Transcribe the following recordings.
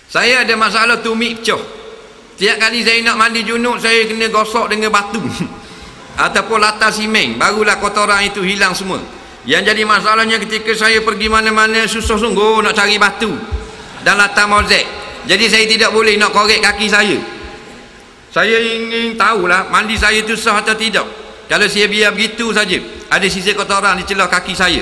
Saya ada masalah tumit pecah. Tiap kali saya nak mandi junub, saya kena gosok dengan batu ataupun latar simen, barulah kotoran itu hilang semua. Yang jadi masalahnya ketika saya pergi mana-mana, susah sungguh nak cari batu dan latar mozaik. Jadi saya tidak boleh nak korek kaki saya. Saya ingin tahulah mandi saya itu sah atau tidak. Kalau saya biar begitu saja, ada sisa kotoran di celah kaki saya.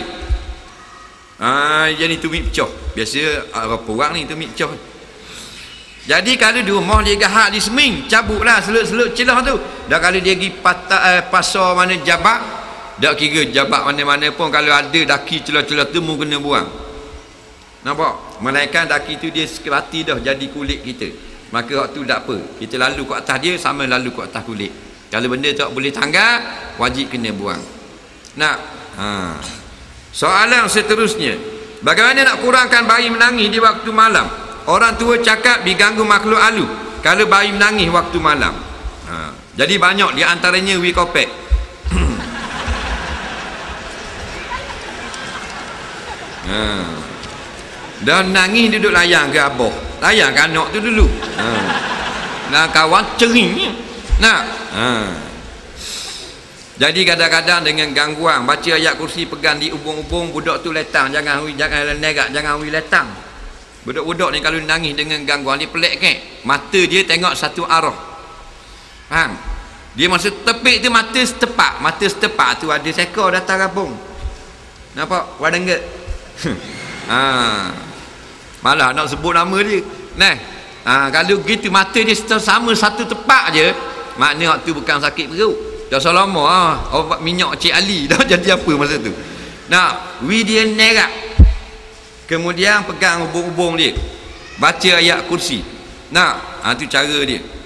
Jadi tumit pecah. Biasa orang ni tumit pecah. Jadi kalau di rumah dia gahak di seming, cabutlah seluk-seluk celah tu. Dah kalau dia pergi pasar mana jabak, dak kira jabak mana-mana pun, kalau ada daki celah-celah tu mu kena buang. Nampak? Melainkan daki tu dia sekelati dah jadi kulit kita. Maka waktu tak apa. Kita lalu ke atas dia sama lalu ke atas kulit. Kalau benda tak boleh tanggal, wajib kena buang. Nah, soalan seterusnya, bagaimana nak kurangkan bayi menangis di waktu malam? Orang tua cakap diganggu makhluk halus kalau bayi menangis waktu malam. Jadi banyak di antaranya wikopek. Dan nangis duduk layang ke abah. Layang ke anak tu dulu. Nah kawan cering. Jadi kadang-kadang dengan gangguan baca ayat kursi pegang di ubung-ubung, budak tu letang, jangan nerak, jangan letang. Budak-budak ni kalau nangis dengan gangguan dia pelik kan, mata dia tengok satu arah. Faham? Dia masa tepik tu mata setepak tu ada seekor datang kampung. Nampak? Wadenget. Malah nak sebut nama dia. Kalau gitu mata dia sama satu tepak je, maknanya waktu bukan sakit perut. Dah selama obat minyak Cik Ali dah jadi apa masa tu. Dia nerak. Kemudian pegang ubung-ubung dia, baca ayat kursi. Tu cara dia.